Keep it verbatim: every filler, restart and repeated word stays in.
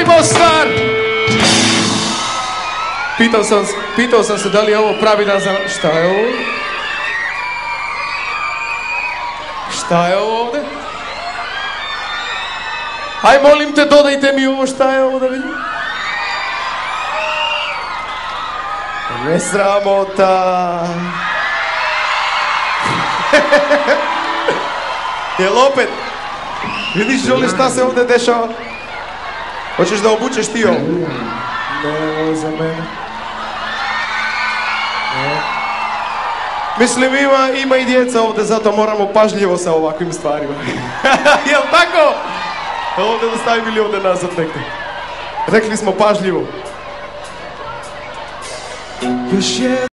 Radi Mostar! Pitao sam, pitao sam se da li je ovo pravi dan za... Šta je ovo? Šta je ovo ovdje? Aj, molim te, dodajte mi ovo, šta je ovo da vidim? Ne sramota. Jel opet? Vidiš, Žoli, šta se ovdje dešava? Hoćeš da obučeš ti ovo? Ne, ovo je za mene. Ne. Mislim, ima, ima i djeca ovdje, zato moramo pažljivo sa ovakvim stvarima. Jel tako? Ovdje da stavim ili ovdje nazad nekde. Rekli smo pažljivo. Još je...